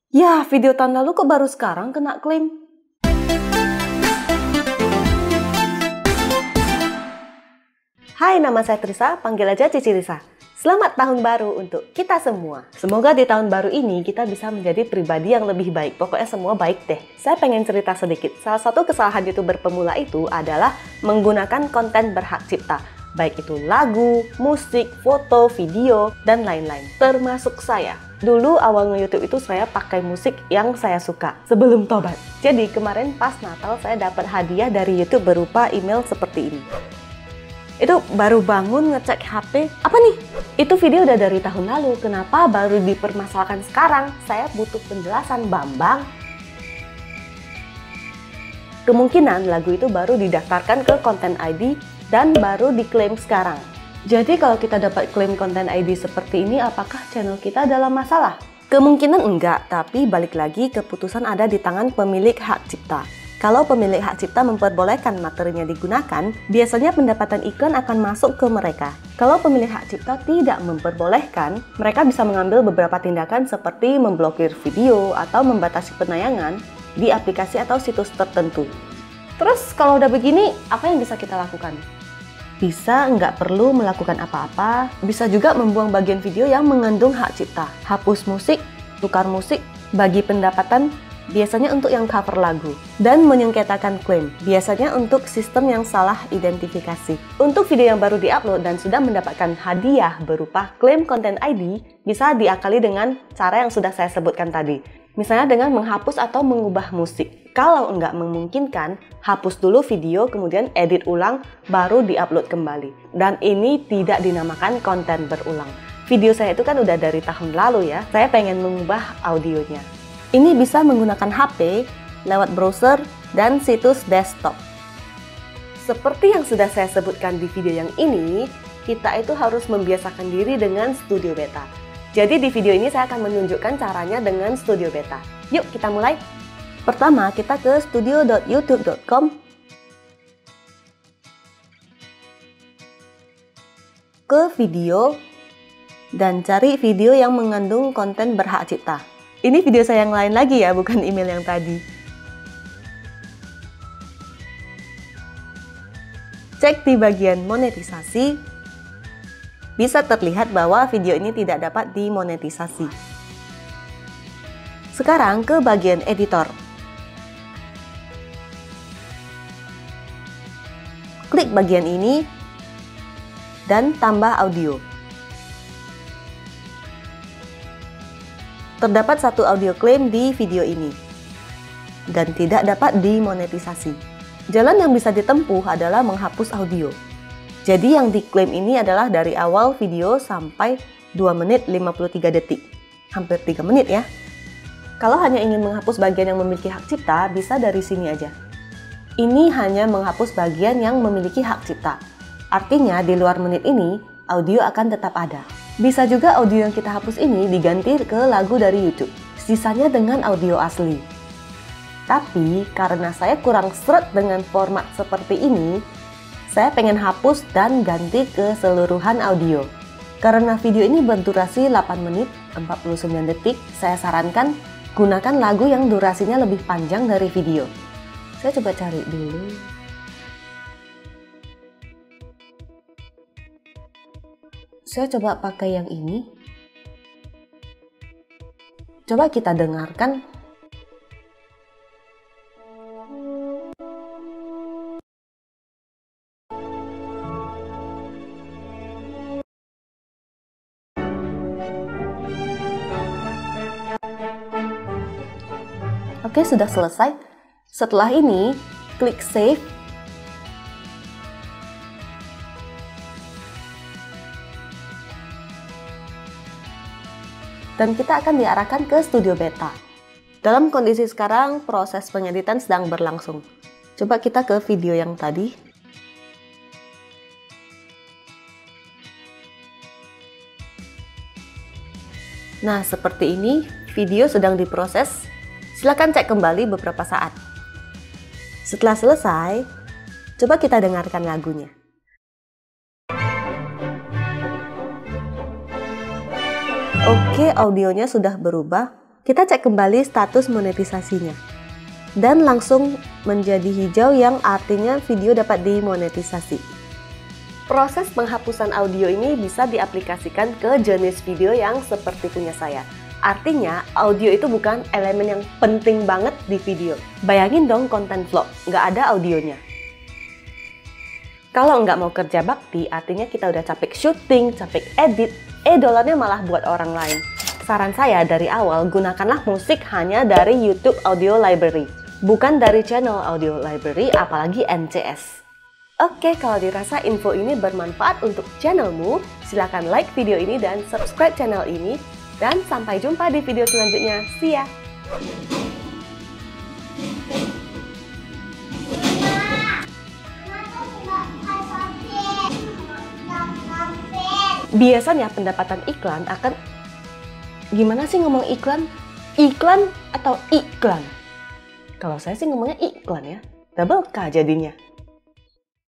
Ya, video tahun lalu kok baru sekarang kena klaim? Hai, nama saya Trisa, panggil aja Cici Risa. Selamat tahun baru untuk kita semua. Semoga di tahun baru ini kita bisa menjadi pribadi yang lebih baik. Pokoknya semua baik deh. Saya pengen cerita sedikit. Salah satu kesalahan YouTuber pemula itu adalah menggunakan konten berhak cipta. Baik itu lagu, musik, foto, video, dan lain-lain. Termasuk saya. Dulu awal nge-YouTube itu saya pakai musik yang saya suka sebelum tobat. Jadi kemarin pas Natal saya dapat hadiah dari YouTube berupa email seperti ini. Itu baru bangun ngecek HP, apa nih? Itu video udah dari tahun lalu, kenapa baru dipermasalahkan sekarang? Saya butuh penjelasan, Bambang. Kemungkinan lagu itu baru didaftarkan ke Content ID dan baru diklaim sekarang. Jadi kalau kita dapat klaim Content ID seperti ini, apakah channel kita dalam masalah? Kemungkinan enggak, tapi balik lagi keputusan ada di tangan pemilik hak cipta. Kalau pemilik hak cipta memperbolehkan materinya digunakan, biasanya pendapatan iklan akan masuk ke mereka. Kalau pemilik hak cipta tidak memperbolehkan, mereka bisa mengambil beberapa tindakan seperti memblokir video atau membatasi penayangan di aplikasi atau situs tertentu. Terus kalau udah begini, apa yang bisa kita lakukan? Bisa nggak perlu melakukan apa-apa, bisa juga membuang bagian video yang mengandung hak cipta, hapus musik, tukar musik, bagi pendapatan, biasanya untuk yang cover lagu, dan menyengketakan klaim, biasanya untuk sistem yang salah identifikasi. Untuk video yang baru diupload dan sudah mendapatkan hadiah berupa klaim Content ID, bisa diakali dengan cara yang sudah saya sebutkan tadi. Misalnya dengan menghapus atau mengubah musik. Kalau nggak memungkinkan, hapus dulu video, kemudian edit ulang, baru diupload kembali. Dan ini tidak dinamakan konten berulang. Video saya itu kan udah dari tahun lalu ya, saya pengen mengubah audionya. Ini bisa menggunakan HP, lewat browser, dan situs desktop. Seperti yang sudah saya sebutkan di video yang ini, kita itu harus membiasakan diri dengan Studio Beta. Jadi di video ini saya akan menunjukkan caranya dengan Studio Beta. Yuk kita mulai! Pertama, kita ke studio.youtube.com, ke video, dan cari video yang mengandung konten berhak cipta. Ini video saya yang lain lagi ya, bukan email yang tadi. Cek di bagian monetisasi, bisa terlihat bahwa video ini tidak dapat dimonetisasi. Sekarang ke bagian editor. Klik bagian ini dan tambah audio. Terdapat satu audio klaim di video ini dan tidak dapat dimonetisasi. Jalan yang bisa ditempuh adalah menghapus audio. Jadi yang diklaim ini adalah dari awal video sampai 2 menit 53 detik. Hampir 3 menit ya. Kalau hanya ingin menghapus bagian yang memiliki hak cipta, bisa dari sini aja. Ini hanya menghapus bagian yang memiliki hak cipta. Artinya di luar menit ini, audio akan tetap ada. Bisa juga audio yang kita hapus ini diganti ke lagu dari YouTube. Sisanya dengan audio asli. Tapi karena saya kurang seret dengan format seperti ini, saya pengen hapus dan ganti keseluruhan audio. Karena video ini berdurasi 8 menit 49 detik, saya sarankan gunakan lagu yang durasinya lebih panjang dari video. Saya coba cari dulu. Saya coba pakai yang ini. Coba kita dengarkan. Oke, sudah selesai. Setelah ini, klik save. Dan kita akan diarahkan ke Studio Beta. Dalam kondisi sekarang, proses pengeditan sedang berlangsung. Coba kita ke video yang tadi. Nah, seperti ini, video sedang diproses. Silakan cek kembali beberapa saat. Setelah selesai, coba kita dengarkan lagunya. Oke, audionya sudah berubah. Kita cek kembali status monetisasinya. Dan langsung menjadi hijau yang artinya video dapat dimonetisasi. Proses penghapusan audio ini bisa diaplikasikan ke jenis video yang seperti punya saya. Artinya, audio itu bukan elemen yang penting banget di video. Bayangin dong konten vlog, nggak ada audionya. Kalau nggak mau kerja bakti, artinya kita udah capek syuting, capek edit, dolarnya malah buat orang lain. Saran saya dari awal, gunakanlah musik hanya dari YouTube Audio Library, bukan dari channel Audio Library, apalagi NCS. Oke, kalau dirasa info ini bermanfaat untuk channelmu, silakan like video ini dan subscribe channel ini. Dan sampai jumpa di video selanjutnya. See ya! Biasanya pendapatan iklan akan... Gimana sih ngomong iklan? Iklan atau iklan? Kalau saya sih ngomongnya iklan ya. Double K jadinya.